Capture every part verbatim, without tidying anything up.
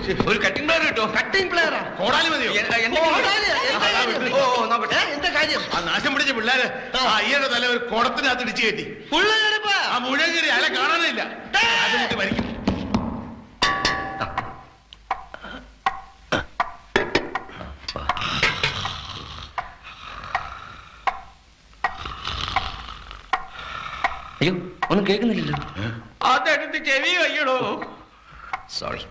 ഒരു cutting plier കിട്ടോ? Cutting പ്ലെയറാ? കോടാലി മതിയോ? ഓ നോക്കട്ടെ, എന്താ കാര്യം? ആ നാശം പിടിച്ച പിള്ളേര് അയ്യയുടെ തല ഒരു കുടത്തിനകത്ത് ഇടിച്ചു കയറ്റി. ആ മുഴുവൻ കയറി അയാളെ കാണാനില്ല. അത് മരിക്കും. അയ്യോ, ഒന്നും കേൾക്കുന്നില്ലല്ലോ. അതെടുത്ത് ചെവി വയ്യടോ. സോറി.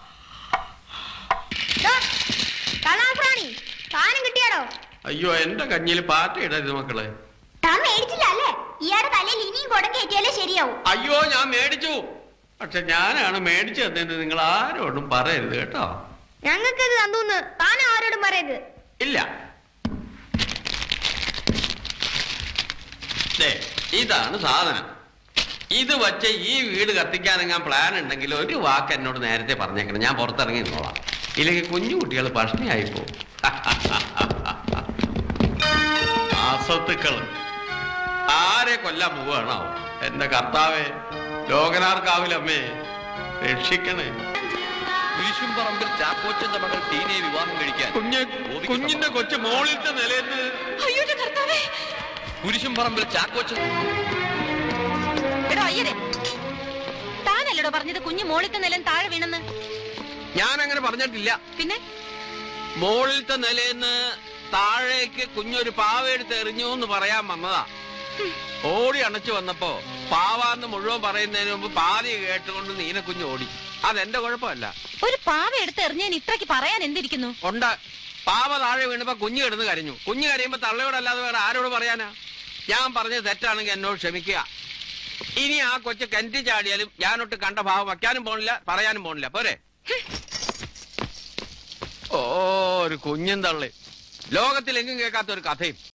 കിട്ടിയാടോ? അയ്യോ, എന്റെ കഞ്ഞിയിൽ പാറ്റ ഇടരുത് മക്കളെ. ശരിയാവും. അയ്യോ, ഞാൻ മേടിച്ചു. പക്ഷെ ഞാനാണ് മേടിച്ചു തന്നേന്ന് നിങ്ങൾ ആരോടും പറയരുത് കേട്ടോ. ഞങ്ങൾക്കത് തന്നൂന്ന് താൻ ആരോടും പറയരുത്. ഇല്ല, ഇതാണ് സാധനം. ഇത് വച്ച് ഈ വീട് കത്തിക്കാനെങ്ങാൻ പ്ലാൻ ഉണ്ടെങ്കിൽ ഒരു വാക്ക് എന്നോട് നേരത്തെ പറഞ്ഞേക്കണം. ഞാൻ പുറത്തിറങ്ങി നിന്നോളാം. ഇല്ലെങ്കിൽ കുഞ്ഞു കുട്ടികൾ പഷ്ണിയായിപ്പോ. അസത്തുക്കൾ ആരെ കൊല്ലാൻ പോവാണോ? എന്റെ കർത്താവേ, ലോകനാർക്കാവിലമ്മേ, രക്ഷിക്കണേ. കുരിശുംപറമ്പിൽ ചാക്കോച്ചന്റെ മകൾ ടീനയെ വിവാഹം കഴിക്കാൻ കുഞ്ഞ് കുഞ്ഞിന്റെ കൊച്ചു മോളിലത്തെ നിലയെന്ന്. കുരിശുംപറമ്പിൽ ചാക്കോച്ചൻ. എടോ അയ്യരെ, താനല്ലടോ പറഞ്ഞത് കുഞ്ഞു മോളിത്തെ നിലം താഴെ വീണെന്ന്? ഞാൻ അങ്ങനെ പറഞ്ഞിട്ടില്ല. പിന്നെ മോളിലത്തെ നിലയെന്ന് താഴേക്ക് കുഞ്ഞൊരു പാവ എടുത്ത് എറിഞ്ഞു എന്ന് പറയാൻ വന്നതാ. ഓടി അണച്ചു വന്നപ്പോ പാവാന്ന് മുഴുവൻ പറയുന്നതിന് മുമ്പ് പാതി കേട്ടുകൊണ്ട് നീനക്കുഞ്ഞ് ഓടി. അതെന്റെ കുഴപ്പമല്ല. ഒരു പാവ എടുത്ത് എറിഞ്ഞതിന് ഇത്രയ്ക്ക് പറയാൻ എന്തിരിക്കുന്നു? ഉണ്ട്. പാവ താഴെ വീണപ്പോ കുഞ്ഞ് കിടന്ന് കരഞ്ഞു. കുഞ്ഞ് കരയുമ്പോ തള്ളയോടല്ലാതെ വേറെ ആരോട് പറയാനാ? ഞാൻ പറഞ്ഞത് തെറ്റാണെങ്കിൽ എന്നോട് ക്ഷമിക്കുക. ഇനി ആ കൊച്ചു കിണറ്റി ചാടിയാലും ഞാനൊട്ട് കണ്ട ഭാവം വയ്ക്കാനും പോണില്ല, പറയാനും പോണില്ല. പോരെ? ഓ, ഒരു കുഞ്ഞും തള്ളി. ലോകത്തിലെങ്കും കേൾക്കാത്ത ഒരു കഥയും.